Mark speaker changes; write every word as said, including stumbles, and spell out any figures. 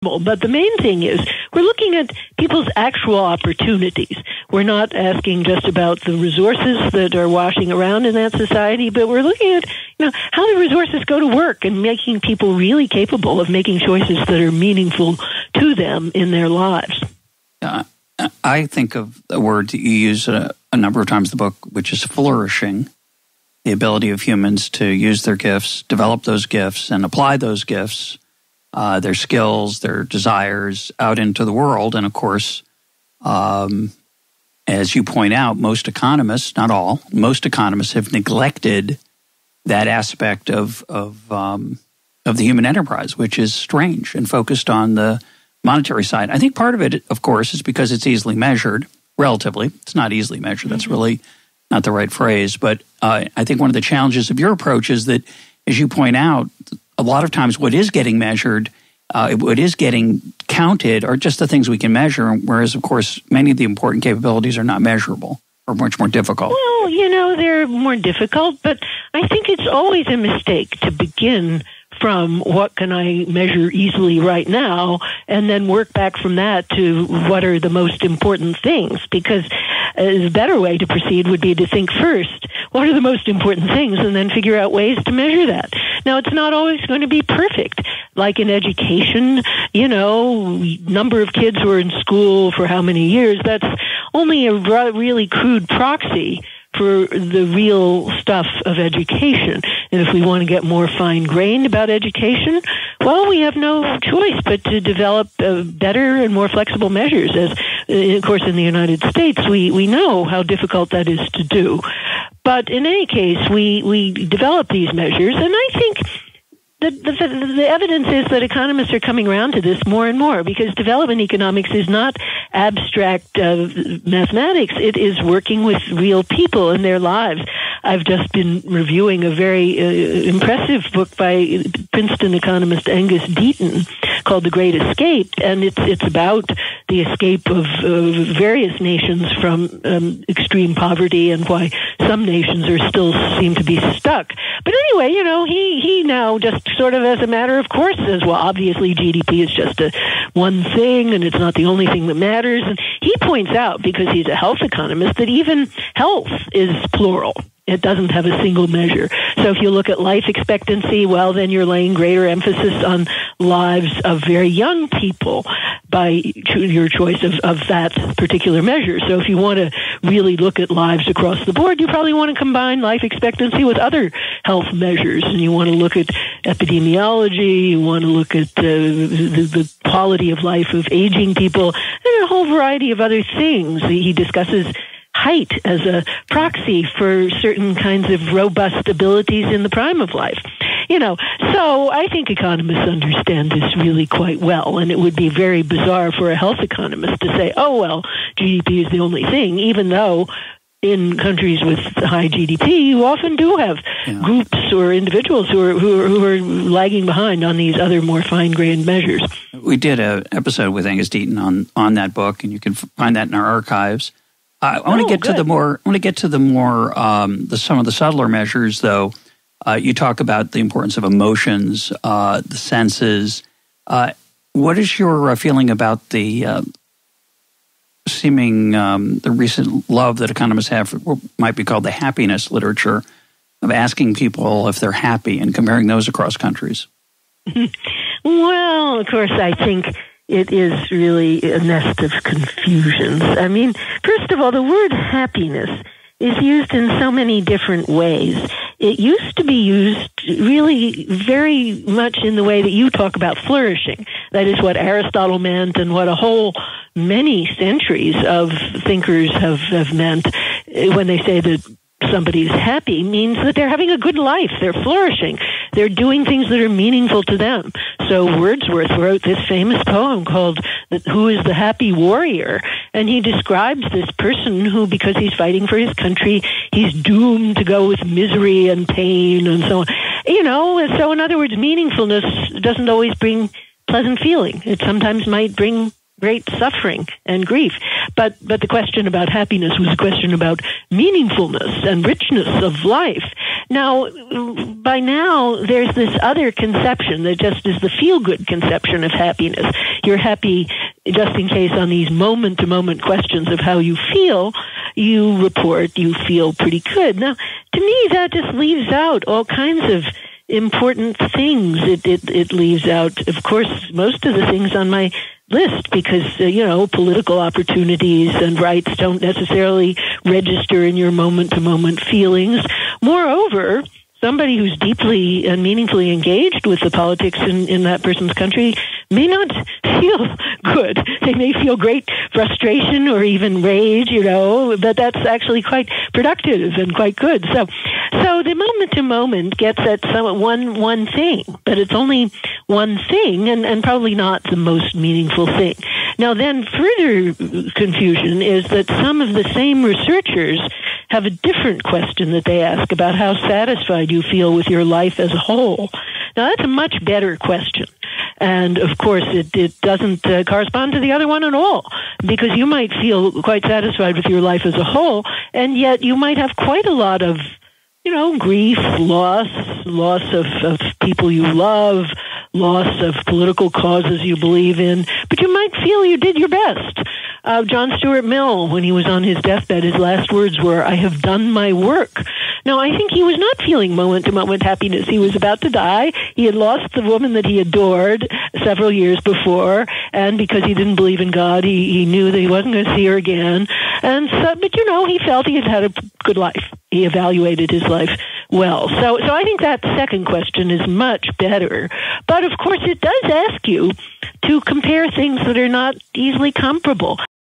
Speaker 1: But the main thing is we're looking at people's actual opportunities. We're not asking just about the resources that are washing around in that society, but we're looking at, you know, how the resources go to work and making people really capable of making choices that are meaningful to them in their lives.
Speaker 2: Uh, I think of the word that you use a, a number of times in the book, which is flourishing, the ability of humans to use their gifts, develop those gifts, and apply those gifts, Uh, their skills, their desires out into the world. And of course, um, as you point out, most economists, not all, most economists have neglected that aspect of of, um, of the human enterprise, which is strange, and focused on the monetary side. I think part of it, of course, is because it's easily measured, relatively. It's not easily measured. That's really not the right phrase. But uh, I think one of the challenges of your approach is that, as you point out, a lot of times what is getting measured, uh, what is getting counted are just the things we can measure, whereas, of course, many of the important capabilities are not measurable or much more difficult.
Speaker 1: Well, you know, they're more difficult, but I think it's always a mistake to begin from what can I measure easily right now and then work back from that to what are the most important things, because a better way to proceed would be to think first, what are the most important things, and then figure out ways to measure that. Now, it's not always going to be perfect. Like in education, you know, number of kids who are in school for how many years, that's only a really crude proxy for the real stuff of education. And if we want to get more fine-grained about education, well, we have no choice but to develop uh, better and more flexible measures. As, uh, of course, in the United States, we, we know how difficult that is to do. But in any case, we, we develop these measures, and I think The, the, the evidence is that economists are coming around to this more and more, because development economics is not abstract uh, mathematics. It is working with real people in their lives. I've just been reviewing a very uh, impressive book by Princeton economist Angus Deaton called The Great Escape, and it's it's about the escape of uh, various nations from um, extreme poverty and why some nations are still seem to be stuck. But anyway, you know, he, he now just sort of as a matter of course says, well, obviously G D P is just a one thing and it's not the only thing that matters. And he points out, because he's a health economist, that even health is plural. It doesn't have a single measure. So if you look at life expectancy, well, then you're laying greater emphasis on lives of very young people by your choice of, of that particular measure. So if you want to really look at lives across the board, you probably want to combine life expectancy with other health measures. And you want to look at epidemiology, you want to look at uh, the, the quality of life of aging people, and a whole variety of other things. He discusses height as a proxy for certain kinds of robust abilities in the prime of life. You know, so I think economists understand this really quite well, and it would be very bizarre for a health economist to say, oh, well, G D P is the only thing, even though in countries with high G D P, you often do have yeah. groups or individuals who are, who are who are lagging behind on these other more fine-grained measures.
Speaker 2: We did an episode with Angus Deaton on, on that book, and you can find that in our archives. I want to
Speaker 1: oh,
Speaker 2: get
Speaker 1: good.
Speaker 2: to the more. I want to get to the more um, the some of the subtler measures, though. Uh, you talk about the importance of emotions, uh, the senses. Uh, what is your uh, feeling about the uh, seeming um, the recent love that economists have for what might be called the happiness literature, of asking people if they're happy and comparing those across countries?
Speaker 1: Well, of course, I think it is really a nest of confusions. I mean, first of all, the word happiness is used in so many different ways. It used to be used really very much in the way that you talk about flourishing. That is what Aristotle meant and what a whole many centuries of thinkers have, have meant when they say that somebody's happy, means that they're having a good life, they're flourishing, they're doing things that are meaningful to them. So Wordsworth wrote this famous poem called Who is the Happy Warrior? And he describes this person who, because he's fighting for his country, he's doomed to go with misery and pain and so on. You know, so in other words, meaningfulness doesn't always bring pleasant feeling. It sometimes might bring great suffering and grief. But but the question about happiness was a question about meaningfulness and richness of life. Now, by now, there's this other conception that just is the feel-good conception of happiness. You're happy just in case on these moment-to-moment questions of how you feel, you report you feel pretty good. Now, to me, that just leaves out all kinds of important things. It, it, it leaves out, of course, most of the things on my list because, uh, you know, political opportunities and rights don't necessarily register in your moment-to-moment feelings. Moreover, somebody who's deeply and meaningfully engaged with the politics in, in that person's country may not feel good. They may feel great frustration or even rage, you know, but that's actually quite productive and quite good. So, so the moment to moment gets at some, one one thing, but it's only one thing, and, and probably not the most meaningful thing. Now, then, further confusion is that some of the same researchers have a different question that they ask about how satisfied you feel with your life as a whole. Now, that's a much better question. And, of course, it, it doesn't uh, correspond to the other one at all, because you might feel quite satisfied with your life as a whole, and yet you might have quite a lot of, you know, grief, loss, loss of, of people you love, loss of political causes you believe in, but you might feel you did your best. Uh, John Stuart Mill, when he was on his deathbed, his last words were, "I have done my work." Now, I think he was not feeling moment-to-moment happiness. He was about to die. He had lost the woman that he adored several years before, and because he didn't believe in God, he, he knew that he wasn't going to see her again. And so, but, you know, he felt he had had a good life. He evaluated his life well. So, so I think that second question is much better. But, of course, it does ask you to compare things that are not easily comparable.